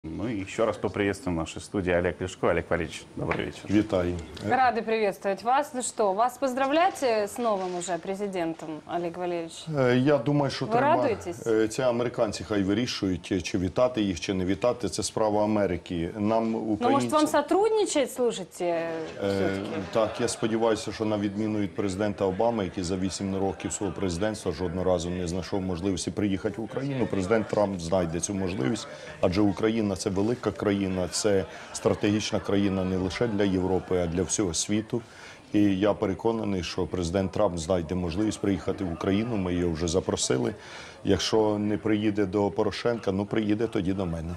Ну и еще раз поприветствуем в нашей студии Олег Ляшко. Олег Валерьевич, добрый вечер. Витаю. Рады приветствовать вас. Ну что, вас поздравлять с новым уже президентом, Олег Валерьевич? Я думаю, що Ви треба... радуєтесь? Це американці хай вирішують, чи вітати їх, чи не вітати. Це справа Америки. Нам, українці... Ну, может, вам сотрудничать, слушайте, все-таки? Так, я сподіваюся, що на відміну від президента Обами, який за 8 років свого президентства жодного разу не знайшов можливості приїхати в Україну, президент Трамп знайде цю можливість, адже Україна – це велика країна, це стратегічна країна не лише для Європи, а для всього світу. І я переконаний, що президент Трамп знайде можливість приїхати в Україну, ми його вже запросили. Якщо не приїде до Порошенка, ну приїде тоді до мене.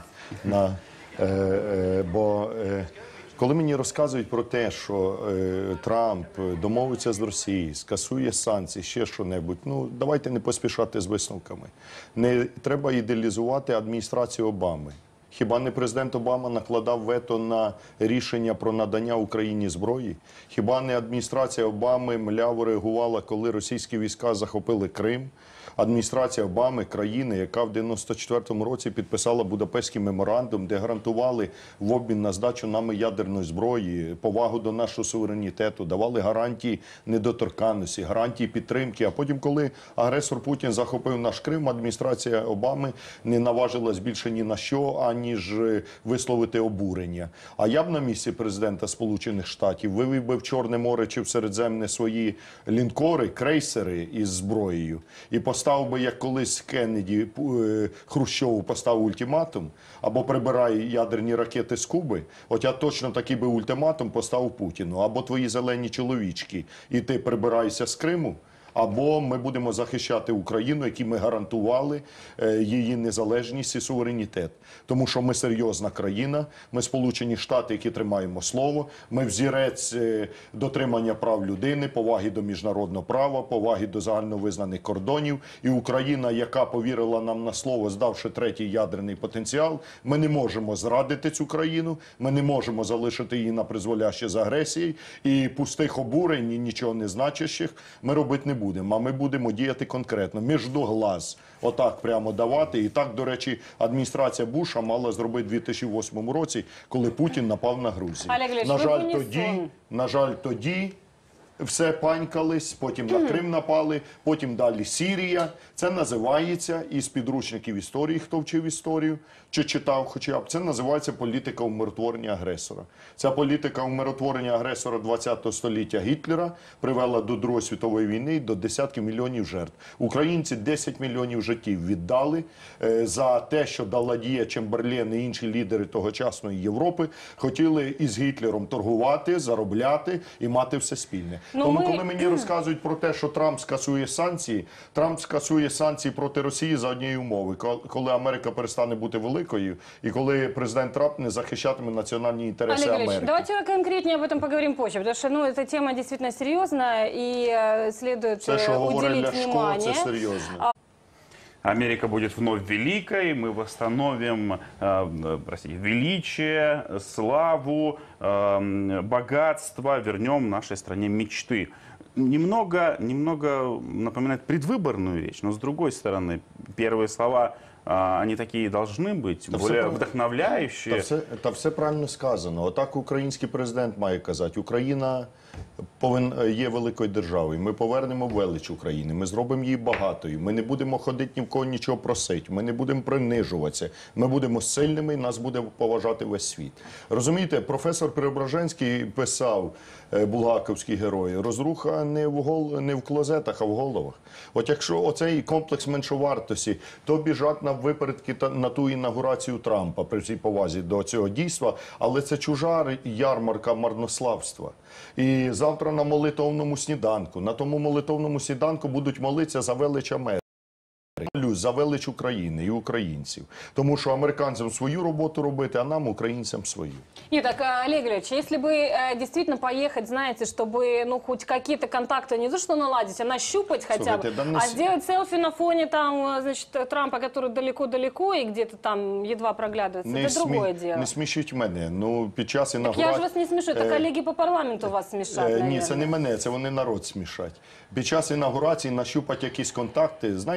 Коли мені розказують про те, що Трамп домовиться з Росією, скасує санкції, ще що-небудь, ну давайте не поспішати з висновками. Не треба ідеалізувати адміністрацію Обами. Хіба не президент Обама накладав вето на рішення про надання Україні зброї? Хіба не адміністрація Обами мляво реагувала, коли російські війська захопили Крим? Адміністрація Обами, країни, яка в 94-му році підписала Будапештський меморандум, де гарантували в обмін на здачу нами ядерної зброї, повагу до нашого суверенітету, давали гарантії недоторканності, гарантії підтримки. А потім, коли агресор Путін захопив наш Крим, адміністрація Обами не наважилась більше ні на що, аніж висловити обурення. А я б на місці президента Сполучених Штатів вивів би в Чорне море чи в Середземне свої лінкори, крейсери із зброєю і поставив би, як колись Кеннеді Хрущову поставив ультиматум, або прибирай ядерні ракети з Куби, от я точно такий би ультиматум поставив Путіну, або твої зелені чоловічки, і ти прибираєшся з Криму, або ми будемо захищати Україну, які ми гарантували її незалежність і суверенітет. Тому що ми серйозна країна, ми Сполучені Штати, які тримаємо слово, ми взірець дотримання прав людини, поваги до міжнародного права, поваги до загальновизнаних кордонів. І Україна, яка повірила нам на слово, здавши третій ядерний потенціал, ми не можемо зрадити цю країну, ми не можемо залишити її на призволяще з агресією, і пустих обурень, і нічого не значущих ми робити не будемо. А ми будемо діяти конкретно, між до глаз, отак прямо давати. І так, до речі, адміністрація Буша мала зробити у 2008 році, коли Путін напав на Грузію. На жаль, тоді все панькались, потім на Крим напали, потім далі Сирія. Це називається, із підручників історії, хто вчив історію, чи читав хоча б, це називається політика умиротворення агресора. Ця політика умиротворення агресора 20-го століття Гітлера привела до Другої світової війни, до десятків мільйонів жертв. Українці 10 мільйонів життів віддали за те, що Даладія, Чемберлен і інші лідери тогочасної Європи хотіли із Гітлером торгувати, заробляти і мати все спільне. Тому коли мені розказують про те, що Трамп скасує санкції проти Росії за однієї умови, коли Америка перестане бути великою і коли президент Трамп не захищатиме національні інтереси Америки. Олег Ильич, давайте конкретнее об этом поговорим позже, потому что, эта тема действительно серьезная и следует уделить внимание. Це серйозно. Америка будет вновь великой, мы восстановим величие, славу, богатство, вернем нашей стране мечты. Немного напоминает предвыборную речь, но с другой стороны, первые слова, они такие должны быть, более вдохновляющие. Та все правильно сказано. Отак український президент має казати. Україна є великою державою. Ми повернемо велич України, ми зробимо її багатою. Ми не будемо ходити ні в кого нічого просити, ми не будемо принижуватися. Ми будемо сильними і нас буде поважати весь світ. Розумієте, професор Преображенський писав, булгаковський герой, розруха не в клозетах, а в головах. От якщо оцей комплекс меншовартості, то біжать на випередки на ту інаугурацію Трампа, при всій повазі до цього дійства, але це чужа ярмарка марнославства. І завтра на молитовному сніданку, на тому молитовному сніданку будуть молитися за велич Америки, за велич України і українців. Тому що американцям свою роботу робити, а нам, українцям, свою. Нет, так, Олег Ильич, если бы действительно поехать, знаете, чтобы, хоть какие-то контакты, не то что наладить, а нащупать хотя бы, а сделать селфи на фоне, там, значит, Трампа, который далеко-далеко и где-то там едва проглядывается, это другое дело. Не смішіть мене. Під час інаугурації... Так я ж вас не смешу, это коллеги по парламенту вас смешат, наверное. Ні, це не мене, це вони народ смішать. Під час інаугурації нащупать якісь контакти. Знаєте, що таке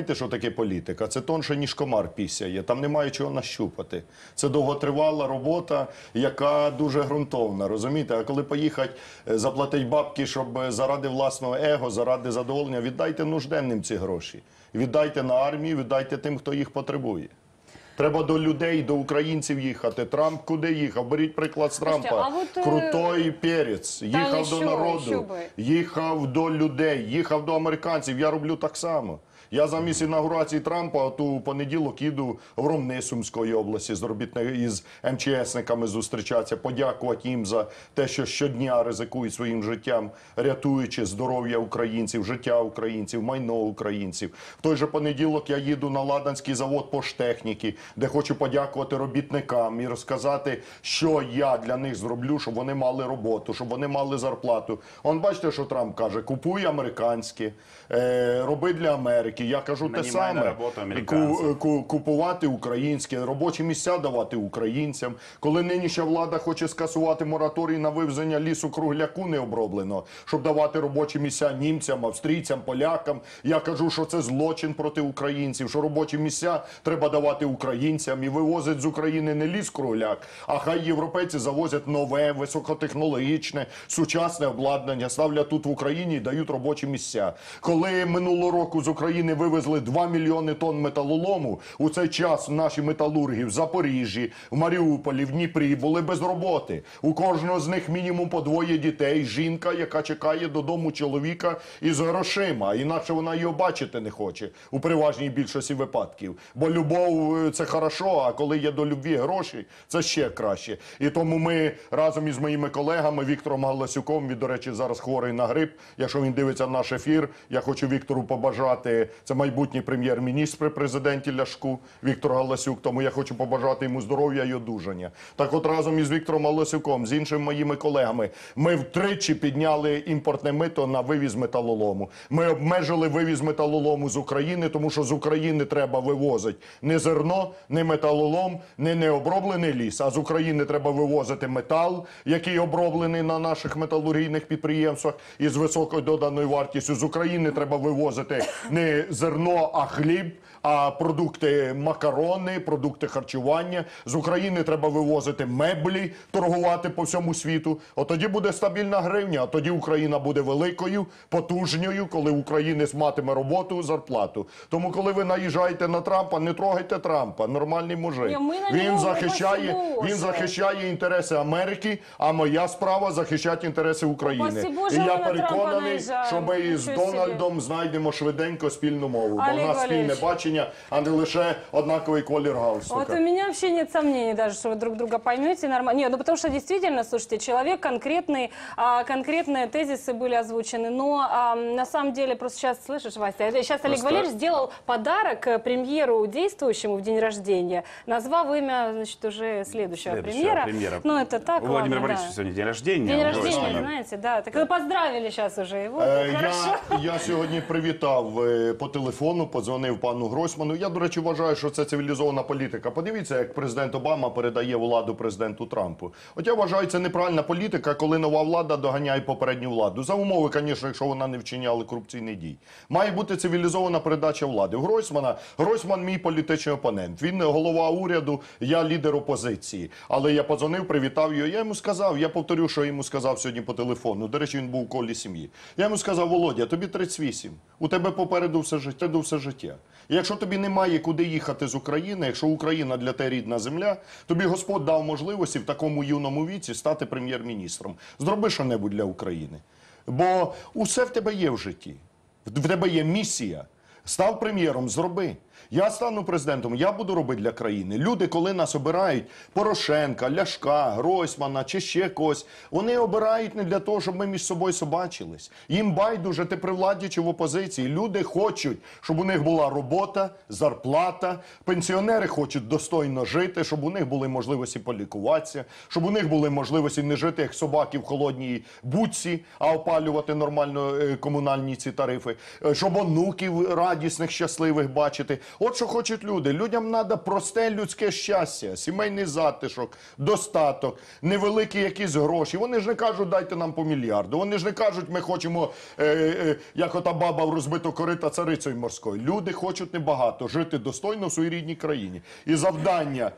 таке політика? Це тонше, ніж комар пісяє. Там немає чого нащупати. Це довготривала робота, яка дуже ґрунтовна, розумієте? А коли поїхати, заплатить бабки, щоб заради власного его, заради задоволення, віддайте нужденним ці гроші. Віддайте на армію, віддайте тим, хто їх потребує. Треба до людей, до українців їхати. Трамп куди їхав? Беріть приклад з Трампа. Крутой перець. Їхав до народу, їхав до людей, їхав до американців. Я роблю так само. Я замість інаугурації Трампа от у понеділок їду в Ромни Сумської області із МЧСниками зустрічатися, подякувати їм за те, що щодня ризикують своїм життям, рятуючи здоров'я українців, життя українців, майно українців. В той же понеділок я їду на Ладанський завод поштехніки, де хочу подякувати робітникам і розказати, що я для них зроблю, щоб вони мали роботу, щоб вони мали зарплату. Он бачите, що Трамп каже: купуй американське, роби для Америки. Я кажу те саме, купувати українське, робочі місця давати українцям. Коли нинішня влада хоче скасувати мораторій на вивезення лісу-кругляку необробленого, щоб давати робочі місця німцям, австрійцям, полякам, я кажу, що це злочин проти українців, що робочі місця треба давати українцям і вивозять з України не ліс-кругляк, а хай європейці завозять нове, високотехнологічне, сучасне обладнання, ставлять тут в Україні і дають робочі місця. Коли минулого року з України вивезли 2 мільйони тонн металолому, у цей час наші металурги в Запоріжжі, в Маріуполі, в Дніпрі були без роботи. У кожного з них мінімум по 2 дітей, жінка, яка чекає додому чоловіка із грошима, інакше вона його бачити не хоче у переважній більшості випадків. Бо любов – це хорошо, а коли є до любві гроші – це ще краще. І тому ми разом із моїми колегами Віктором Галасюком, він, до речі, зараз хворий на грип, якщо він дивиться наш ефір, я хочу Віктору побажати, це майбутній прем'єр-міністр при президенті Ляшку, Віктор Галасюк, тому я хочу побажати йому здоров'я і одужання. Так от разом із Віктором Галасюком, з іншими моїми колегами, ми втричі підняли імпортне мито на вивіз металолому. Ми обмежили вивіз металолому з України, тому що з України треба вивозити не зерно, не металолом, не необроблений ліс, а з України треба вивозити метал, який оброблений на наших металургійних підприємствах із високою доданою вартістю. З України треба вивозити не зерно, а хліб, а продукти макарони, продукти харчування. З України треба вивозити меблі, торгувати по всьому світу. От тоді буде стабільна гривня, а тоді Україна буде великою, потужньою, коли українець матиме роботу, зарплату. Тому коли ви наїжджаєте на Трампа, не трогайте Трампа, нормальний мужик. Він захищає інтереси Америки, а моя справа захищати інтереси України. І я переконаний, що ми із Дональдом знайдемо швиденько спільну мову. Бо у нас спільне бачення, а не лише однаковий колір галстука. Вот у меня вообще нет сомнений даже, что вы друг друга поймете нормально. Нет, ну потому что действительно, слушайте, человек конкретный, конкретные тезисы были озвучены, но на самом деле, просто сейчас, слышишь, Вася, сейчас Олег Валерьевич сделал подарок премьеру действующему в день рождения, назвав имя, значит, уже следующего премьера. Ну, это так, у Владимира ладно, Борисовича сегодня день рождения. День рождения, знаете, да. Так вы поздравили сейчас уже его. Я сьогодні привітав по телефону, подзвонив пану Гройсману. Я, до речі, вважаю, що це цивілізована політика. Подивіться, як президент Обама передає владу президенту Трампу. От я вважаю, це неправильна політика, коли нова влада доганяє попередню владу. За умови, звісно, якщо вона не вчиняла корупційний дій. Має бути цивілізована передача влади. Гройсман мій політичний опонент. Він голова уряду, я лідер опозиції. Але я подзвонив, привітав його. Я йому сказав, я повторю, що я йому сказав сьогодні по телефону. До речі, він був у колі сім'ї. Я йому сказав: Володя, тобі 38. У тебе попереду все життя. І якщо тобі немає куди їхати з України, якщо Україна для тебе рідна земля, тобі Господь дав можливості в такому юному віці стати прем'єр-міністром. Зроби що-небудь для України. Бо усе в тебе є в житті. В тебе є місія. Став прем'єром, зроби. Я стану президентом, я буду робити для країни. Люди, коли нас обирають, Порошенка, Ляшка, Гройсмана чи ще когось, вони обирають не для того, щоб ми між собою собачились. Їм байдуже, ти при владі чи в опозиції. Люди хочуть, щоб у них була робота, зарплата. Пенсіонери хочуть достойно жити, щоб у них були можливості полікуватися, щоб у них були можливості не жити, як собаки в холодній будці, а опалювати нормально комунальні ці тарифи, щоб онуків радісних, щасливих бачити. От що хочуть люди. Людям треба просте людське щастя, сімейний затишок, достаток, невеликі якісь гроші. Вони ж не кажуть, дайте нам по мільярду. Вони ж не кажуть, ми хочемо, як ота баба в розбиту корита царицею морською. Люди хочуть небагато, жити достойно в своїй рідній країні. І завдання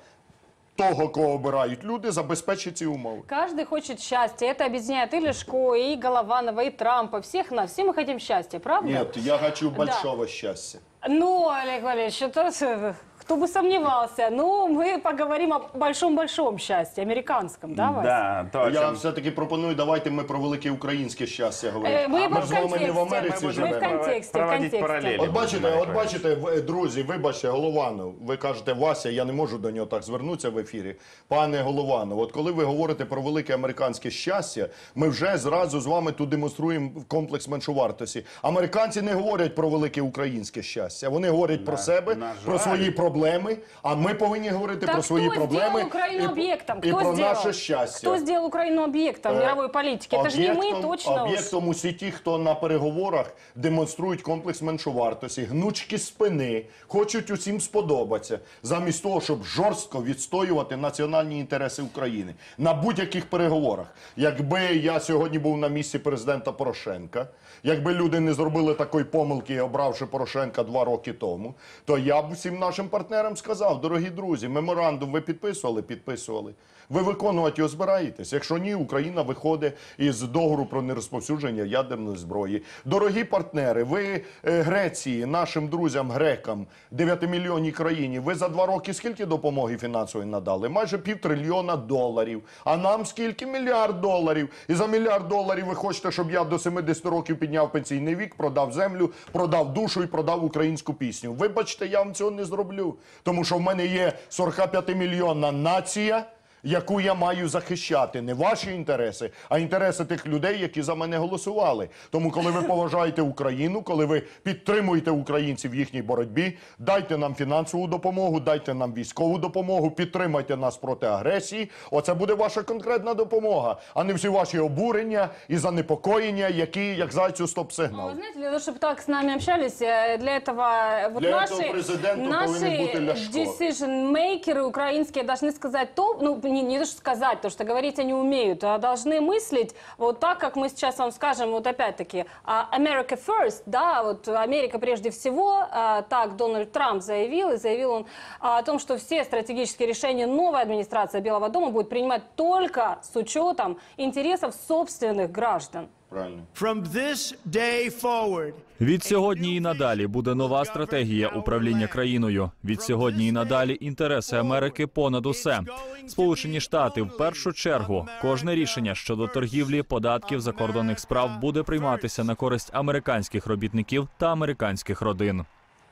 того, кого обирають люди, забезпечить ці умови. Каждый хочет счастья. Это объединяет и Лешко, и Голованова, и Трампа. Всех нас. Все мы хотим счастья, правда? Нет, я хочу большого счастья. Ну, Олег Валерьевич, это... Кто бы сомневался. Ну, мы поговорим о большом-большом счастье, американском, да, Вася? Да, то, о Я чем- все-таки пропоную, давайте ми про велике українське щастя говоримо. Ми Ми в з вами не в контексті. Америці Ми в живемо. контексті, Проводить в контексті. параллели. От бачите, друзі, вибачте, Голованов, ви кажете, Вася, я не можу до нього так звернутися в ефірі. Пане Голованов, от коли ви говорите про велике американське щастя, ми вже зразу з вами тут демонструємо комплекс меншовартості. Американці не говорять про велике українське щастя, вони говорять про себе, на про жаль. свої проблеми, а ми повинні говорити Так про свої кто проблеми сделал Украину объектом? і Кто про сделал? наше щастя. Кто сделал Украину объектом мировой политики? Это же не мы точно уж. Об'єктом усі ті, хто на переговорах демонструють комплекс меншовартості, гнучкі спини, хочуть усім сподобатися, замість того, щоб жорстко відстоювати національні інтереси України на будь-яких переговорах. Якби я сьогодні був на місці президента Порошенка, якби люди не зробили такої помилки, обравши Порошенка 2 роки тому, то я б всім нашим партнерам сказав, дорогі друзі, меморандум ви підписували? Підписували. Ви виконувати його збираєтесь? Якщо ні, Україна виходить із договору про нерозповсюдження ядерної зброї. Дорогі партнери, ви Греції, нашим друзям грекам, 9-мільйонній країні, ви за 2 роки скільки допомоги фінансової надали? Майже $500 мільйона. А нам скільки? $1 мільярд. І за $1 мільярд ви хочете, щоб я до 70 років підняв пенсійний вік, продав землю, продав душу і продав українську пісню. Вибачте, я вам цього не зроблю. Тому що в мене є 45-мільйонна нація, яку я маю захищати. Не ваші інтереси, а інтереси тих людей, які за мене голосували. Тому, коли ви поважаєте Україну, коли ви підтримуєте українців в їхній боротьбі, дайте нам фінансову допомогу, дайте нам військову допомогу, підтримайте нас проти агресії. Оце буде ваша конкретна допомога, а не всі ваші обурення і занепокоєння, які, як зайцю, стоп-сигнал. Вы знаете, для того, чтобы так с нами общались, для этого вот Для наши, этого президенту повинен бути Ляшко. decision-мейкеры украинские должны сказать то, ну, не то, что сказать, потому что говорить они умеют, а должны мыслить вот так, как мы сейчас вам скажем, вот опять-таки, America first, да, вот Америка прежде всего, так Дональд Трамп заявил, и заявил он о том, что все стратегические решения новой администрации Белого дома будет принимать только с учетом интересов собственных граждан. Правильно. From this day forward, Від сьогодні і надалі буде нова стратегія управління країною. Від сьогодні і надалі інтереси Америки понад усе. Сполучені Штати в першу чергу. Кожне рішення щодо торгівлі, податків, закордонних справ буде прийматися на користь американських робітників та американських родин.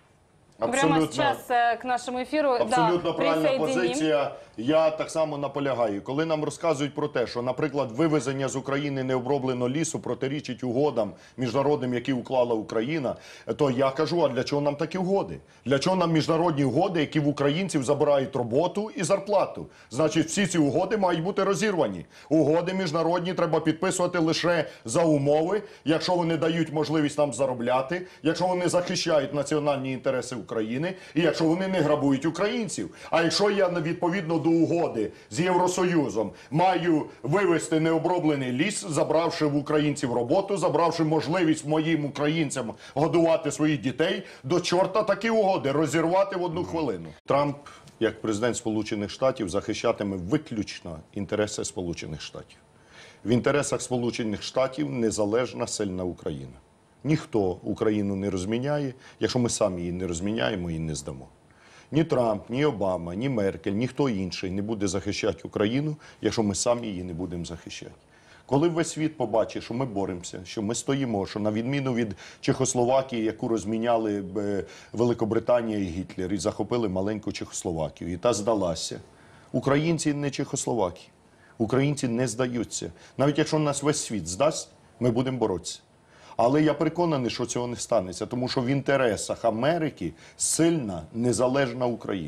Прямо сейчас к нашему эфиру Абсолютно правильна присоединим. позиція. Я так само наполягаю. Коли нам розказують про те, що, наприклад, вивезення з України необробленого лісу протирічить угодам міжнародним, які уклала Україна, то я кажу, а для чого нам такі угоди? Для чого нам міжнародні угоди, які в українців забирають роботу і зарплату? Значить, всі ці угоди мають бути розірвані. Угоди міжнародні треба підписувати лише за умови, якщо вони дають можливість нам заробляти, якщо вони захищають національні інтереси України і якщо вони не грабують українців. А якщо я відповідно до угоди з Євросоюзом маю вивезти необроблений ліс, забравши в українців роботу, забравши можливість моїм українцям годувати своїх дітей, до чорта такі угоди розірвати в 1 хвилину. Трамп, як президент Сполучених Штатів, захищатиме виключно інтереси Сполучених Штатів. В інтересах Сполучених Штатів незалежна, сильна Україна. Ніхто Україну не розміняє, якщо ми самі її не розміняємо і не здамо. Ні Трамп, ні Обама, ні Меркель, ніхто інший не буде захищати Україну, якщо ми самі її не будемо захищати. Коли весь світ побачить, що ми боремося, що ми стоїмо, що на відміну від Чехословакії, яку розміняли Великобританія і Гітлер, і захопили маленьку Чехословакію, і та здалася. Українці не Чехословаки. Українці не здаються. Навіть якщо нас весь світ здасть, ми будемо боротися. Але я переконаний, що цього не станеться, тому що в інтересах Америки сильна, незалежна Україна.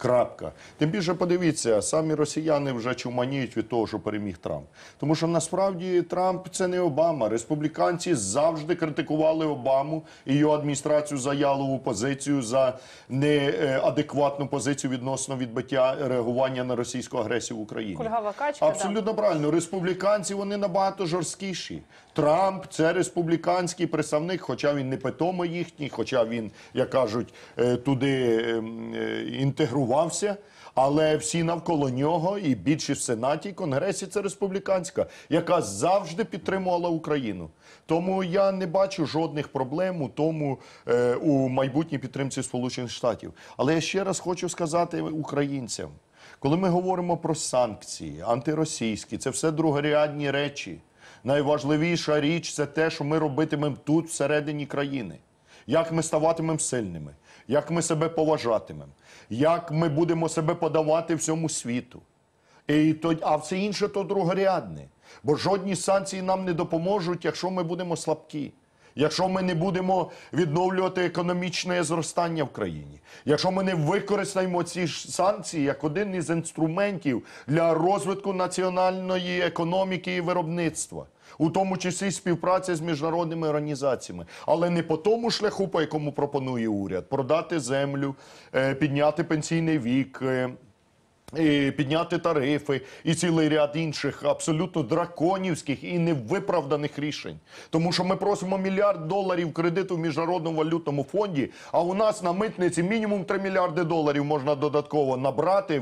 Крапка. Тим більше подивіться, самі росіяни вже чуманіють від того, що переміг Трамп. Тому що насправді Трамп – це не Обама. Республіканці завжди критикували Обаму і його адміністрацію за ялову позицію, за неадекватну позицію відносно відбиття реагування на російську агресію в Україні. Кульгава качка, Абсолютно правильно. Республіканці, вони набагато жорсткіші. Трамп – це республіканський представник, хоча він не питомо їхній, хоча він, як кажуть, туди інтегрувався, але всі навколо нього, і більшість в Сенаті, і Конгресі – це республіканська, яка завжди підтримувала Україну. Тому я не бачу жодних проблем у тому, у майбутній підтримці Сполучених Штатів. Але я ще раз хочу сказати українцям, коли ми говоримо про санкції, антиросійські, це все другорядні речі. Найважливіша річ – це те, що ми робитимемо тут, всередині країни. Як ми ставатимемо сильними, як ми себе поважатимемо, як ми будемо себе подавати всьому світу. А все інше – то другорядне. Бо жодні санкції нам не допоможуть, якщо ми будемо слабкі. Якщо ми не будемо відновлювати економічне зростання в країні, якщо ми не використаємо ці ж санкції як один із інструментів для розвитку національної економіки і виробництва, у тому числі співпраця з міжнародними організаціями, але не по тому шляху, по якому пропонує уряд, продати землю, підняти пенсійний вік, і підняти тарифи і цілий ряд інших абсолютно драконівських і невиправданих рішень. Тому що ми просимо $1 мільярд кредиту в Міжнародному валютному фонді, а у нас на митниці мінімум $3 мільярди можна додатково набрати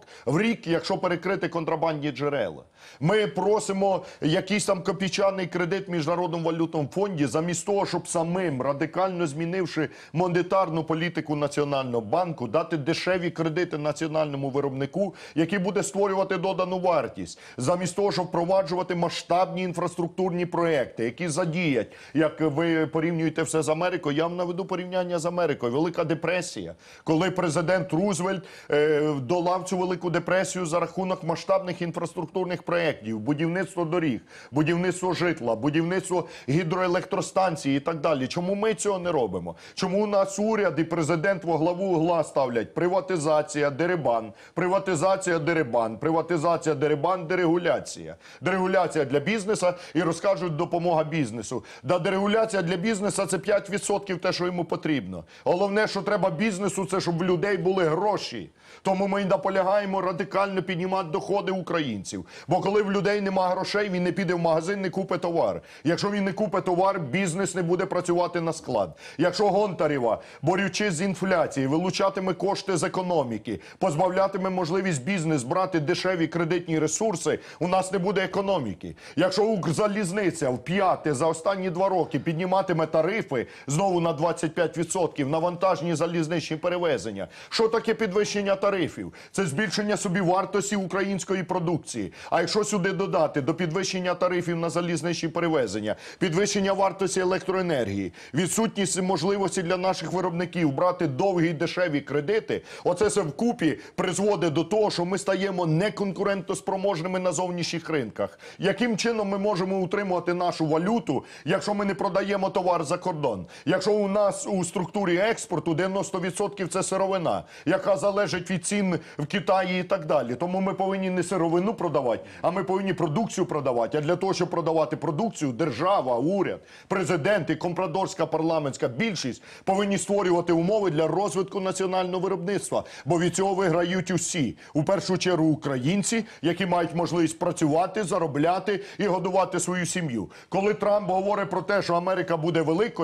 в рік, якщо перекрити контрабандні джерела. Ми просимо якийсь там копійчаний кредит в Міжнародному валютному фонді, замість того, щоб самим, радикально змінивши монетарну політику Національного банку, дати дешеві кредити національному виробнику, який буде створювати додану вартість, замість того, щоб впроваджувати масштабні інфраструктурні проекти, які задіять, як ви порівнюєте все з Америкою, я вам наведу порівняння з Америкою. Велика депресія, коли президент Рузвельт долав цю велику депресію за рахунок масштабних інфраструктурних проєктів, будівництво доріг, будівництво житла, будівництво гідроелектростанцій і так далі. Чому ми цього не робимо? Чому у нас уряд і президент во главу угла ставлять приватизація, дерибан, приватизація, дерибан, приватизація, дерибан, дерегуляція. Дерегуляція для бізнесу і розкажуть допомога бізнесу. Дерегуляція для бізнесу – це 5% те, що йому потрібно. Головне, що треба бізнесу, це щоб в людей були гроші. Тому ми наполягаємо радикально піднімати доходи українців. Бо коли в людей нема грошей, він не піде в магазин, не купить товар. Якщо він не купить товар, бізнес не буде працювати на склад. Якщо Гонтарева, борючись з інфляцією, вилучатиме кошти з економіки, позбавлятиме можливість бізнес брати дешеві кредитні ресурси, у нас не буде економіки. Якщо Укрзалізниця вп'яте за останні 2 роки підніматиме тарифи знову на 25% на вантажні залізничні перевезення, що таке підвищення тарифів? Це збільшення собівартості української продукції. А якщо сюди додати до підвищення тарифів на залізничні перевезення, підвищення вартості електроенергії, відсутність можливості для наших виробників брати довгі і дешеві кредити, оце все вкупі призводить до того, що ми стаємо неконкурентоспроможними на зовнішніх ринках. Яким чином ми можемо утримувати нашу валюту, якщо ми не продаємо товар за кордон? Якщо у нас у структурі експорту 90% це сировина, яка залежить від цін в Китаї і так далі. Тому ми повинні не сировину продавати, а ми повинні продукцію продавати. А для того, щоб продавати продукцію, держава, уряд, президент і компрадорська парламентська більшість повинні створювати умови для розвитку національного виробництва. Бо від цього виграють усі. У першу чергу українці, які мають можливість працювати, заробляти і годувати свою сім'ю. Коли Трамп говорить про те, що Америка буде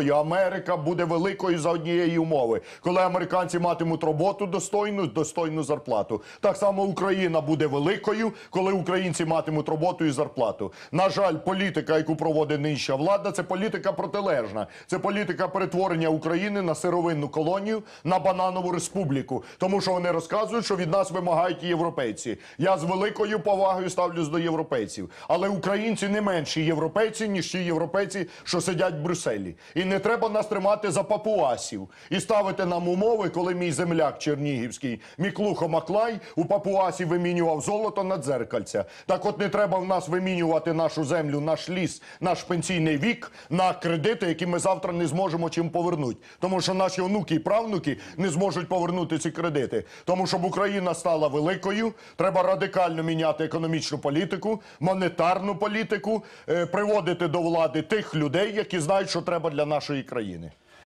великою за однієї умови. Коли американці матимуть роботу достойну зарплату. Так само Україна буде великою, коли українці матимуть роботу і зарплату. На жаль, політика, яку проводить нинішня влада, це політика протилежна. Це політика перетворення України на сировинну колонію, на бананову республіку. Тому що вони розказують, що від нас вимагають допомагають європейці. Я з великою повагою ставлюсь до європейців. Але українці не менші європейці, ніж ті європейці, що сидять в Брюсселі. І не треба нас тримати за папуасів і ставити нам умови, коли мій земляк чернігівський Міклухо Маклай у папуасі вимінював золото на дзеркальця. Так от не треба в нас вимінювати нашу землю, наш ліс, наш пенсійний вік на кредити, які ми завтра не зможемо чим повернути. Тому що наші онуки і правнуки не зможуть повернути ці кредити. Тому щоб Україна стала великою, треба радикально міняти економічну політику, монетарну політику, приводити до влади тих людей, які знають, що треба для нашої країни.